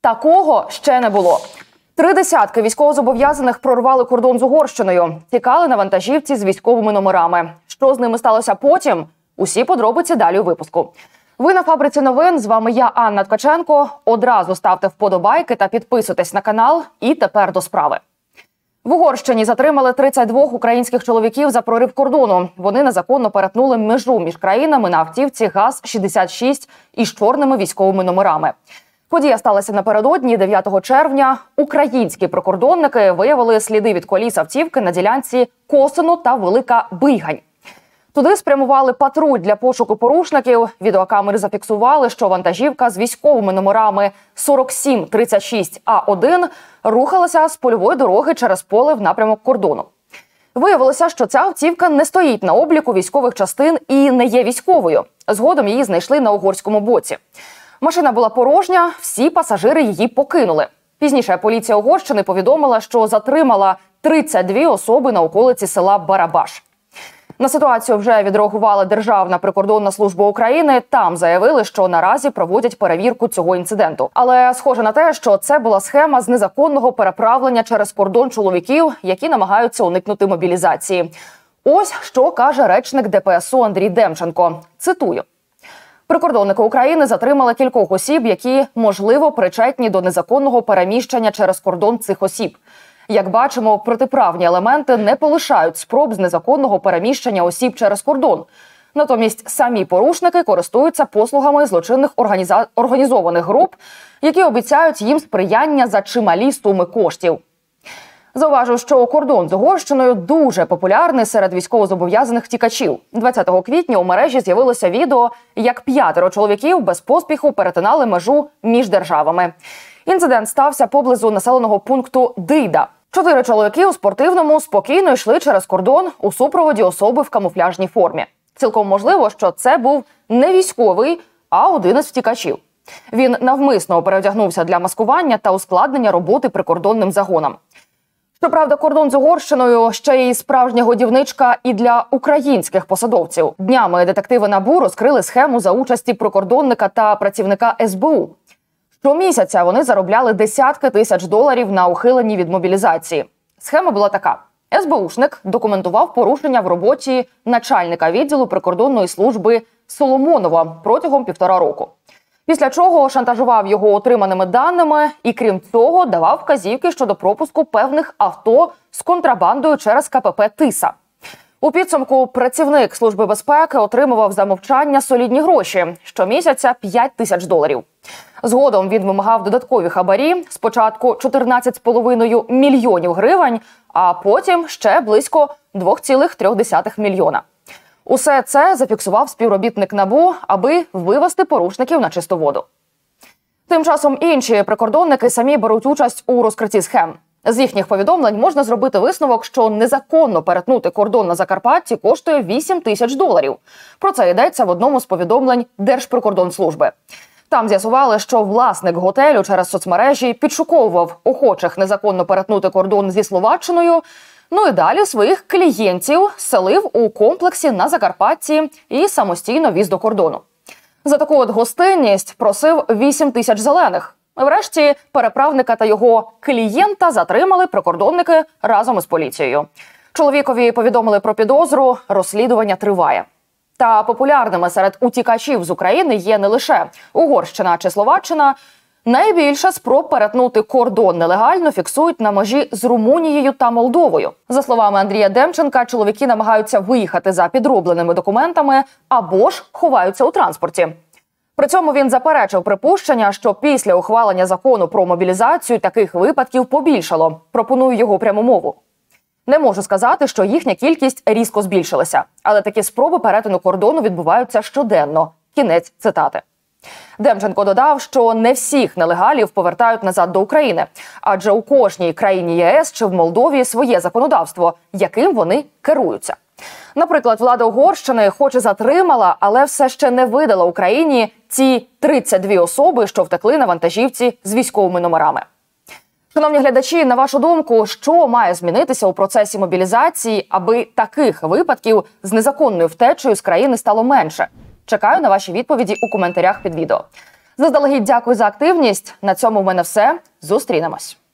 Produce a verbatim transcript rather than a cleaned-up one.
Такого ще не було. Три десятки військовозобов'язаних прорвали кордон з Угорщиною. Тікали на вантажівці з військовими номерами. Що з ними сталося потім? Усі подробиці далі у випуску. Ви на Фабриці новин, з вами я, Анна Ткаченко. Одразу ставте вподобайки та підписуйтесь на канал. І тепер до справи. В Угорщині затримали тридцять двох українських чоловіків за прорив кордону. Вони незаконно перетнули межу між країнами на автівці ГАЗ шістдесят шість із чорними військовими номерами. Подія сталася напередодні, дев'ятого червня. Українські прикордонники виявили сліди від коліс автівки на ділянці Косино та Велика Бийгань. Туди спрямували патруль для пошуку порушників. Відеокамери зафіксували, що вантажівка з військовими номерами сорок сім тридцять шість А один рухалася з польової дороги через поле в напрямок кордону. Виявилося, що ця автівка не стоїть на обліку військових частин і не є військовою. Згодом її знайшли на угорському боці. Машина була порожня, всі пасажири її покинули. Пізніше поліція Угорщини повідомила, що затримала тридцять дві особи на околиці села Барабаш. На ситуацію вже відреагувала Державна прикордонна служба України. Там заявили, що наразі проводять перевірку цього інциденту. Але схоже на те, що це була схема з незаконного переправлення через кордон чоловіків, які намагаються уникнути мобілізації. Ось що каже речник Де Пе Ес У Андрій Демченко. Цитую. Прикордонники України затримали кількох осіб, які, можливо, причетні до незаконного переміщення через кордон цих осіб. Як бачимо, протиправні елементи не полишають спроб з незаконного переміщення осіб через кордон. Натомість самі порушники користуються послугами злочинних організа... організованих груп, які обіцяють їм сприяння за чималі суми коштів. Зауважу, що кордон з Угорщиною дуже популярний серед військовозобов'язаних втікачів. двадцятого квітня у мережі з'явилося відео, як п'ятеро чоловіків без поспіху перетинали межу між державами. Інцидент стався поблизу населеного пункту Дийда. Чотири чоловіки у спортивному спокійно йшли через кордон у супроводі особи в камуфляжній формі. Цілком можливо, що це був не військовий, а один із втікачів. Він навмисно переодягнувся для маскування та ускладнення роботи прикордонним загонам. Щоправда, кордон з Угорщиною ще й справжня годівничка і для українських посадовців. Днями детективи НАБУ розкрили схему за участі прикордонника та працівника Ес Бе У. Щомісяця вони заробляли десятки тисяч доларів на ухиленні від мобілізації. Схема була така. Ес Бе Ушник документував порушення в роботі начальника відділу прикордонної служби Соломонова протягом півтора року. Після чого шантажував його отриманими даними і, крім цього, давав вказівки щодо пропуску певних авто з контрабандою через Ка Пе Пе Тиса. У підсумку працівник Служби безпеки отримував за мовчання солідні гроші – щомісяця п'ять тисяч доларів. Згодом він вимагав додаткові хабарі – спочатку чотирнадцять з половиною мільйонів гривень, а потім ще близько два цілих три десятих мільйона. Усе це зафіксував співробітник НАБУ, аби вивести порушників на чисту воду. Тим часом інші прикордонники самі беруть участь у розкритті схем. З їхніх повідомлень можна зробити висновок, що незаконно перетнути кордон на Закарпатті коштує вісім тисяч доларів. Про це йдеться в одному з повідомлень Держприкордонслужби. Там з'ясували, що власник готелю через соцмережі підшуковував охочих незаконно перетнути кордон зі Словаччиною, ну і далі своїх клієнтів селив у комплексі на Закарпатті і самостійно віз до кордону. За таку от гостинність просив вісім тисяч зелених. Врешті переправника та його клієнта затримали прикордонники разом із поліцією. Чоловікові повідомили про підозру, розслідування триває. Та популярними серед утікачів з України є не лише Угорщина чи Словаччина. Найбільше спроб перетнути кордон нелегально фіксують на межі з Румунією та Молдовою. За словами Андрія Демченка, чоловіки намагаються виїхати за підробленими документами або ж ховаються у транспорті. При цьому він заперечив припущення, що після ухвалення закону про мобілізацію таких випадків побільшало. Пропоную його пряму мову. Не можу сказати, що їхня кількість різко збільшилася, але такі спроби перетину кордону відбуваються щоденно. Кінець цитати. Демченко додав, що не всіх нелегалів повертають назад до України, адже у кожній країні Є Ес чи в Молдові своє законодавство, яким вони керуються. Наприклад, влада Угорщини хоч і затримала, але все ще не видала Україні ці тридцять дві особи, що втекли на вантажівці з військовими номерами. Шановні глядачі, на вашу думку, що має змінитися у процесі мобілізації, аби таких випадків з незаконною втечею з країни стало менше? Чекаю на ваші відповіді у коментарях під відео. Заздалегідь дякую за активність. На цьому в мене все. Зустрінемось.